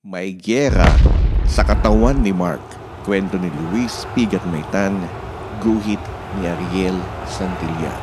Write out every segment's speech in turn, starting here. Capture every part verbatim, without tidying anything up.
May giyera sa katawan ni Mark. Kwento ni Luis Pigat Maitan, guhit ni Ariel Santillan.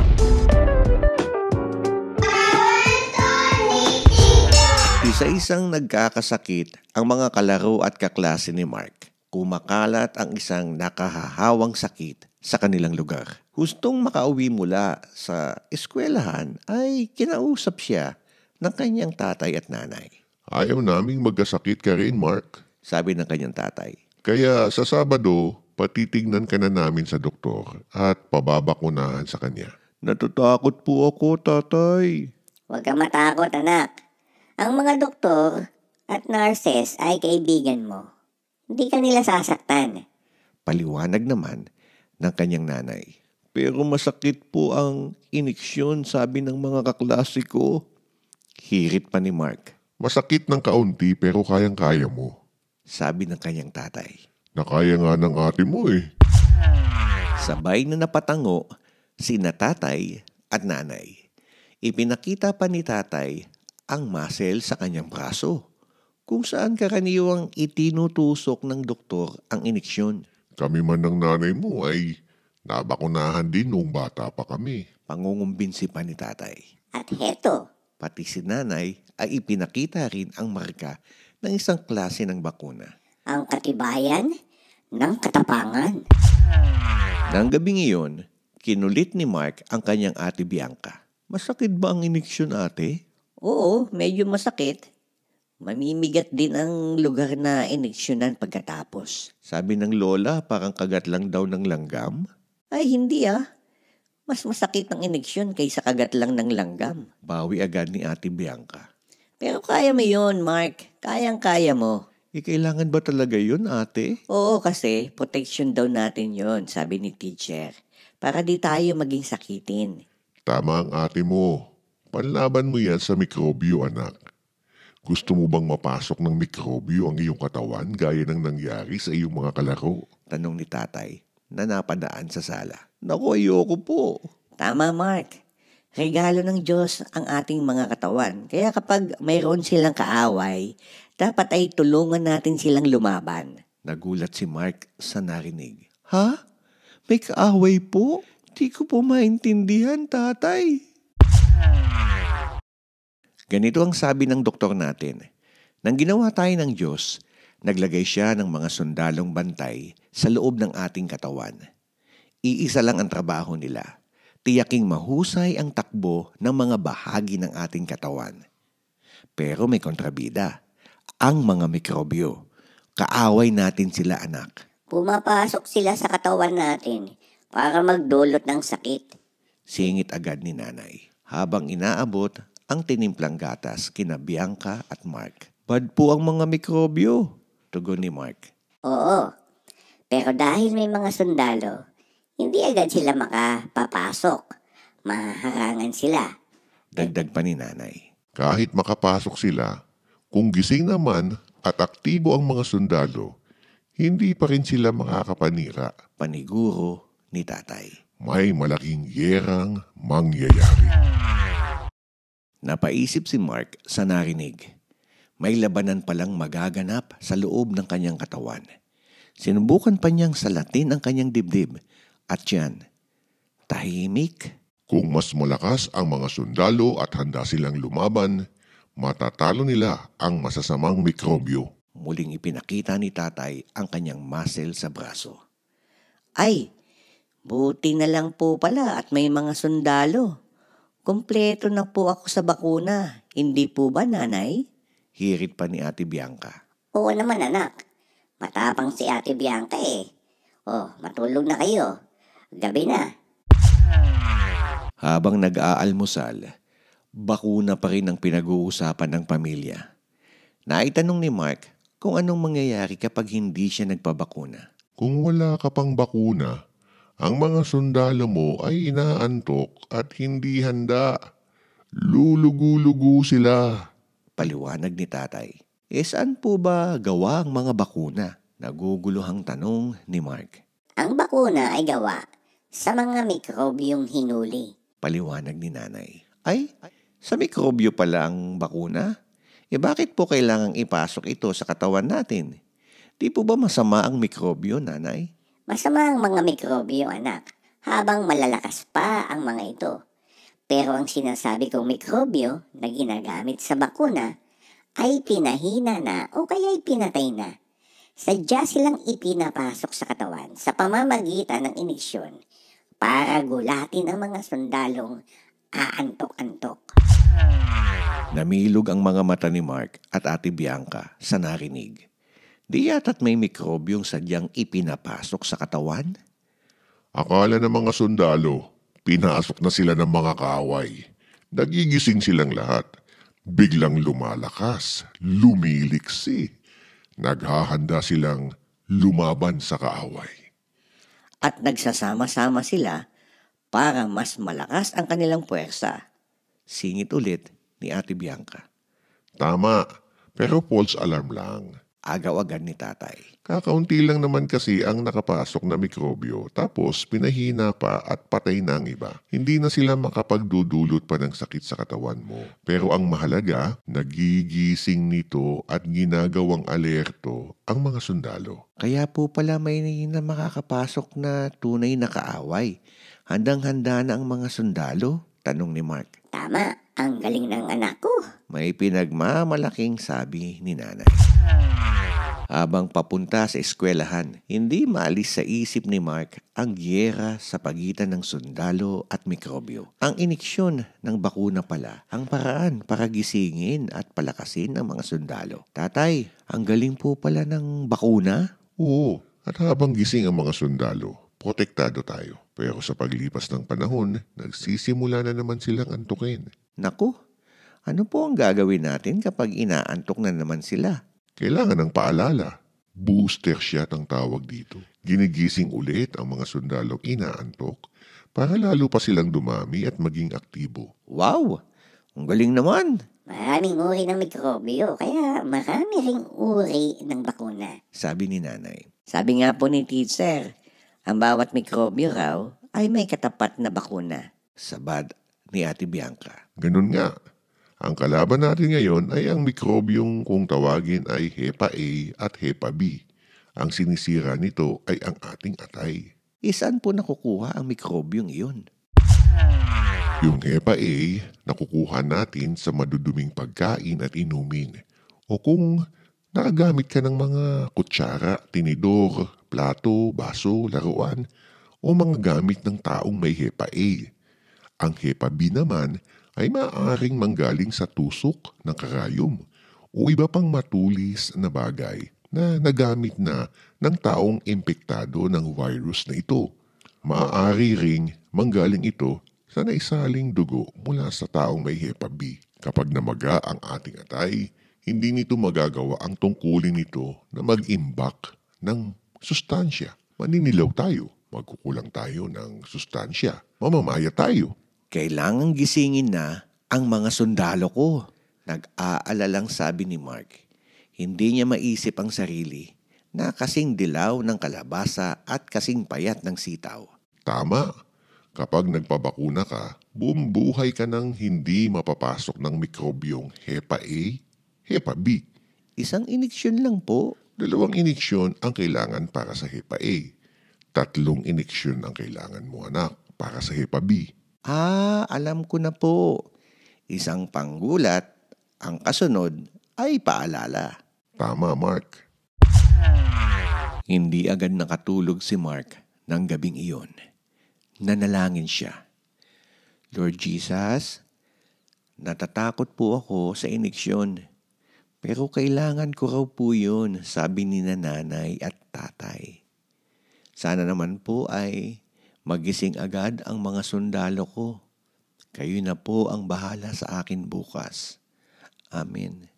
Isa-isang nagkakasakit ang mga kalaro at kaklase ni Mark. Kumakalat ang isang nakahahawang sakit sa kanilang lugar. Hustong makauwi mula sa eskwelahan ay kinausap siya ng kanyang tatay at nanay. Ayaw naming magkasakit ka rin, Mark. Sabi ng kanyang tatay. Kaya sa Sabado, patitignan ka na namin sa doktor at pababakunahan sa kanya. Natatakot po ako, tatay. Huwag kang matakot, anak. Ang mga doktor at nurses ay kaibigan mo. Hindi ka nila sasaktan. Paliwanag naman ng kanyang nanay. Pero masakit po ang iniksyon, sabi ng mga kaklase ko. Hirit pa ni Mark. Masakit ng kaunti pero kayang-kaya mo. Sabi ng kanyang tatay. Nakaya nga ng ate mo eh. Sabay na napatango sina tatay at nanay. Ipinakita pa ni tatay ang muscle sa kanyang braso, kung saan karaniwang itinutusok ng doktor ang iniksyon. Kami man ng nanay mo ay nabakunahan din nung bata pa kami. Pangungumbinsi pa ni tatay. At heto, Pati si nanay ay ipinakita rin ang marka ng isang klase ng bakuna. ang katibayan ng katapangan. Nang gabing iyon, kinulit ni Mark ang kanyang ate Bianca. Masakit ba ang iniksyon, ate? Oo, medyo masakit. Mamimigat din ang lugar na iniksyonan pagkatapos. Sabi ng lola, parang kagat lang daw ng langgam. Ay, hindi ah. Mas masakit ang iniksyon kaysa kagat lang ng langgam. Bawi agad ni ate Bianca. Pero kaya mo yun, Mark. Kayang-kaya mo. E kailangan ba talaga yun, ate? Oo, kasi protection daw natin yon, sabi ni teacher. Para di tayo maging sakitin. Tama ang ate mo. Panlaban mo yan sa mikrobyo, anak. Gusto mo bang mapasok ng mikrobyo ang iyong katawan gaya ng nangyari sa iyong mga kalaro? Tanong ni tatay na napadaan sa sala. Naku, ayoko po. Tama, Mark. Regalo ng Diyos ang ating mga katawan. Kaya kapag mayroon silang kaaway, dapat ay tulungan natin silang lumaban. Nagulat si Mark sa narinig. Ha? May kaaway po? Di ko po maintindihan, tatay. Ganito ang sabi ng doktor natin. Nang ginawa tayo ng Diyos, naglagay siya ng mga sundalong bantay sa loob ng ating katawan. Iisa lang ang trabaho nila. Tiyaking mahusay ang takbo ng mga bahagi ng ating katawan. Pero may kontrabida. Ang mga mikrobyo. Kaaway natin sila, anak. Pumapasok sila sa katawan natin para magdulot ng sakit. Singit agad ni nanay. Habang inaabot ang tinimplang gatas kina Bianca at Mark. Bad po ang mga mikrobyo, tugon ni Mark. Oo, pero dahil may mga sundalo, hindi agad sila makapapasok. Mahaharangan sila. Dagdag pa ni nanay. Kahit makapasok sila, kung gising naman at aktibo ang mga sundalo, hindi pa rin sila makakapanira. Paniguro ni tatay. May malaking yerang mangyayari. Napaisip si Mark sa narinig. May labanan palang magaganap sa loob ng kanyang katawan. Sinubukan pa niyang salatin ang kanyang dibdib at yan, tahimik. Kung mas malakas ang mga sundalo at handa silang lumaban, matatalo nila ang masasamang mikrobyo. Muling ipinakita ni tatay ang kanyang muscle sa braso. Ay, buti na lang po pala at may mga sundalo. Kompleto na po ako sa bakuna. Hindi po ba, nanay? Hirit pa ni ate Bianca. Oo naman, anak. Matapang si Ate Bianca eh. Oh, matulog na kayo. Gabi na. Habang nag-aalmusal, bakuna pa rin ang pinag-uusapan ng pamilya. Naitanong ni Mark kung anong mangyayari kapag hindi siya nagpabakuna. Kung wala ka pang bakuna, ang mga sundalo mo ay inaantok at hindi handa. Lulugu-lugu sila. Paliwanag ni tatay. E saan po ba gawa ang mga bakuna? Naguguluhang tanong ni Mark. Ang bakuna ay gawa sa mga mikrobyong hinuli. Paliwanag ni nanay. Ay, sa mikrobyo pala ang bakuna? E bakit po kailangang ipasok ito sa katawan natin? Di po ba masama ang mikrobyo, nanay? Masama ang mga mikrobyo, anak, habang malalakas pa ang mga ito. Pero ang sinasabi kong mikrobyo na ginagamit sa bakuna ay pinahina na o kaya'y pinatay na. Sadya silang ipinapasok sa katawan sa pamamagitan ng iniksyon para gulatin ang mga sundalong aantok-antok. Namilog ang mga mata ni Mark at Ate Bianca sa narinig. Di yata't may mikrobyong sadyang ipinapasok sa katawan? Akala ng mga sundalo, pinasok na sila ng mga kaaway. Nagigising silang lahat. Biglang lumalakas, lumiliksi. Naghahanda silang lumaban sa kaaway. At nagsasama-sama sila para mas malakas ang kanilang puwersa. Singit ulit ni Ate Bianca. Tama, pero false alarm lang. Agaw-agad ni tatay. Kakaunti lang naman kasi ang nakapasok na mikrobyo tapos pinahina pa at patay na ang iba. Hindi na sila makapagdudulot pa ng sakit sa katawan mo. Pero ang mahalaga, nagigising nito at ginagawang alerto ang mga sundalo. Kaya po pala may na makakapasok na tunay na kaaway. Handang-handa na ang mga sundalo? Tanong ni Mark. Tama, ang galing ng anak ko. May pinagmamalaking sabi ni nanay. Habang papunta sa eskwelahan, hindi maalis sa isip ni Mark ang giyera sa pagitan ng sundalo at mikrobyo. Ang iniksyon ng bakuna pala ang paraan para gisingin at palakasin ang mga sundalo. Tatay, ang galing po pala ng bakuna? Oo, at habang gising ang mga sundalo, protektado tayo. Pero sa paglipas ng panahon, nagsisimula na naman silang antukin. Naku, ano po ang gagawin natin kapag inaantok na naman sila? Kailangan ng paalala. Booster shot ang tawag dito. Ginigising ulit ang mga sundalong inaantok para lalo pa silang dumami at maging aktibo. Wow! Ang galing naman! Maraming uri ng mikrobyo, kaya marami ring uri ng bakuna. Sabi ni nanay. Sabi nga po ni teacher, ang bawat mikrobyo raw ay may katapat na bakuna. Sabad ni Ate Bianca. Ganun nga. Ang kalaban natin ngayon ay ang mikrobyong kung tawagin ay HEPA A at HEPA B. Ang sinisira nito ay ang ating atay. Isaan po nakukuha ang mikrobyong iyon? Yung HEPA A, nakukuha natin sa maduduming pagkain at inumin. O kung nakagamit ka ng mga kutsara, tinidor, plato, baso, laruan, o mga gamit ng taong may HEPA A. Ang HEPA B naman ay maaaring manggaling sa tusok ng karayom o iba pang matulis na bagay na nagamit na ng taong impektado ng virus na ito. Maaari ring manggaling ito sa naisaling dugo mula sa taong may HEPA B. Kapag namaga ang ating atay, hindi nito magagawa ang tungkulin nito na mag-imbak ng sustansya. Maninilaw tayo, magkukulang tayo ng sustansya, mamamaya tayo. Kailangang gisingin na ang mga sundalo ko. Nag-aalalang sabi ni Mark. Hindi niya maisip ang sarili na kasing dilaw ng kalabasa at kasing payat ng sitaw. Tama. Kapag nagpabakuna ka, bumubuhay ka ng hindi mapapasok ng mikrobyong HEPA A, HEPA B. Isang iniksyon lang po. Dalawang iniksyon ang kailangan para sa HEPA A. Tatlong iniksyon ang kailangan mo, anak, para sa HEPA B. Ah, alam ko na po. Isang panggulat, ang kasunod ay paalala. Tama, Mark. Hindi agad nakatulog si Mark ng gabing iyon. Nanalangin siya. Lord Jesus, natatakot po ako sa iniksyon. Pero kailangan ko raw po yun, sabi ni nanay at tatay. Sana naman po ay magising agad ang mga sundalo ko. Kayo na po ang bahala sa akin bukas. Amen.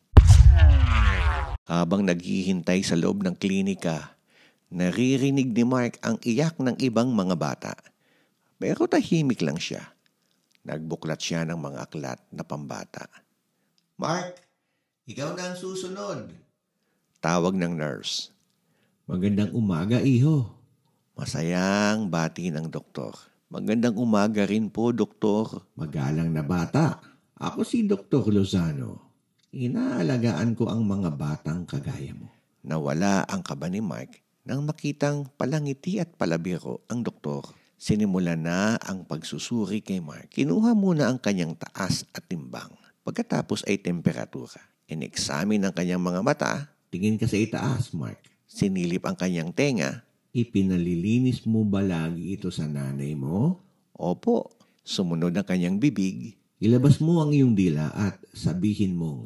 Habang naghihintay sa loob ng klinika, naririnig ni Mark ang iyak ng ibang mga bata. Pero tahimik lang siya. Nagbuklat siya ng mga aklat na pambata. Mark, ikaw na ang susunod. Tawag ng nurse. Magandang umaga, iho. Masayang bati ng doktor. Magandang umaga rin po, doktor. Magalang na bata. Ako si Doktor Lozano. Inaalagaan ko ang mga batang kagaya mo. Nawala ang kaba ni Mark nang makitang palangiti at palabiro ang doktor. Sinimula na ang pagsusuri kay Mark. Kinuha muna ang kanyang taas at timbang. Pagkatapos ay temperatura. In-examine ang kanyang mga mata. Tingin ka sa itaas, Mark. Sinilip ang kanyang tenga. Ipinalilinis mo ba lagi ito sa nanay mo? Opo. Sumunod ang kanyang bibig. Ilabas mo ang iyong dila at sabihin mong,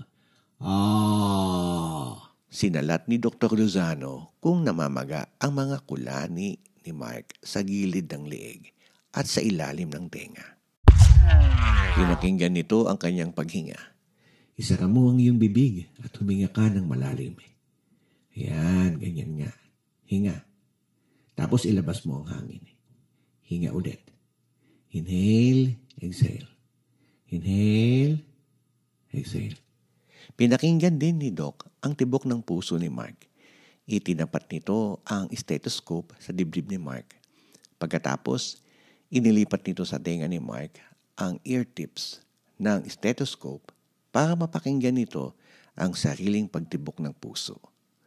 ah! Sinalat ni Doktor Lozano kung namamaga ang mga kulani ni Mark sa gilid ng leeg at sa ilalim ng tenga. Pinakinggan nito ang kanyang paghinga. Isara mo ang iyong bibig at huminga ka ng malalim. Yan, ganyan nga. Hinga. Tapos ilabas mo ang hangin. Hinga ulit. Inhale, exhale. Inhale, exhale. Pinakinggan din ni Doc ang tibok ng puso ni Mark. Itinapat nito ang stethoscope sa dibdib ni Mark. Pagkatapos, inilipat nito sa tenga ni Mark ang ear tips ng stethoscope para mapakinggan nito ang sariling pagtibok ng puso.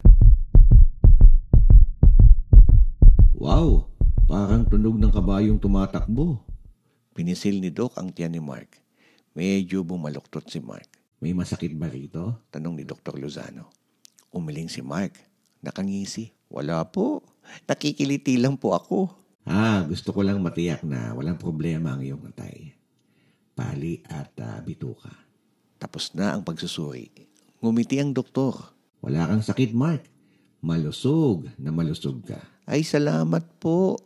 Wow! Parang tunog ng kabayong tumatakbo. Pinisil ni Doc ang tiyan ni Mark. Medyo bumaluktot si Mark. May masakit ba rito? Tanong ni Doktor Lozano. Umiling si Mark. Nakangisi. Wala po. Nakikiliti lang po ako. Ah, gusto ko lang matiyak na walang problema ang iyong atay. Pali at uh, bituka. Tapos na ang pagsusuri. Ngumiti ang doktor. Wala kang sakit, Mark. Malusog na malusog ka. Ay, salamat po.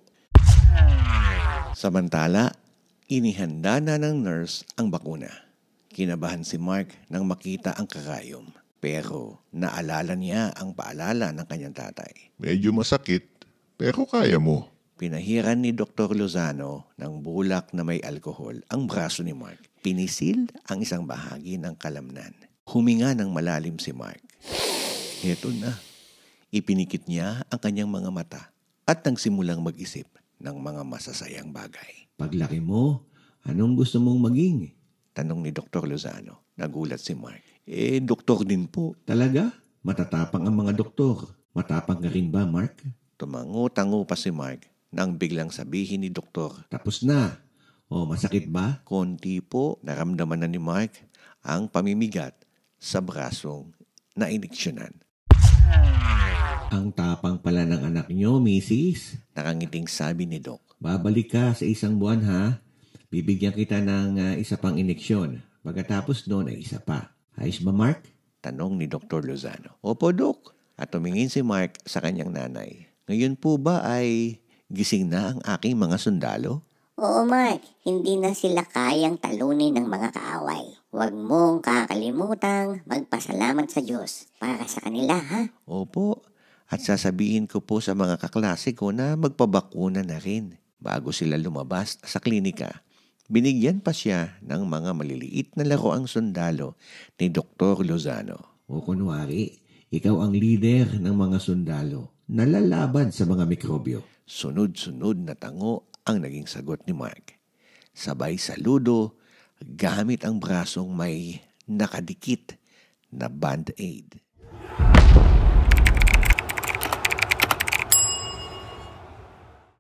Samantala, inihanda na ng nurse ang bakuna. Kinabahan si Mark nang makita ang karayom. Pero naalala niya ang paalala ng kanyang tatay. Medyo masakit, pero kaya mo. Pinahiran ni Doktor Lozano ng bulak na may alkohol ang braso ni Mark. Pinisil ang isang bahagi ng kalamnan. Huminga ng malalim si Mark. Heto na. Ipinikit niya ang kanyang mga mata at nagsimulang mag-isip ng mga masasayang bagay. Paglaki mo, anong gusto mong maging? Tanong ni Doktor Lozano. Nagulat si Mark. Eh, doktor din po. Talaga? Matatapang ang mga doktor. Matapang ka rin ba, Mark? Tumango-tango pa si Mark nang biglang sabihin ni Doktor. Tapos na. O, masakit ba? Konti po. Naramdaman na ni Mark ang pamimigat sa brasong na iniksyonan. Ang tapang pala ng anak niyo, Missus Nakangiting sabi ni Doc. Babalik ka sa isang buwan, ha? Bibigyan kita ng uh, isa pang ineksyon. Pagkatapos noon ay isa pa. Ayos ba, Mark? Tanong ni Doktor Lozano. Opo, Doc. At tumingin si Mark sa kanyang nanay. Ngayon po ba ay gising na ang aking mga sundalo? Oo, Mark. Hindi na sila kayang talunin ng mga kaaway. Huwag mong kakalimutang magpasalamat sa Diyos para sa kanila, ha? Opo. At sasabihin ko po sa mga kaklase ko na magpabakuna na rin. Bago sila lumabas sa klinika, binigyan pa siya ng mga maliliit na laro ang sundalo ni Doktor Lozano. O kunwari, ikaw ang leader ng mga sundalo na lalaban sa mga mikrobyo. Sunod-sunod na tango ang naging sagot ni Mark. Sabay saludo gamit ang brasong may nakadikit na band-aid.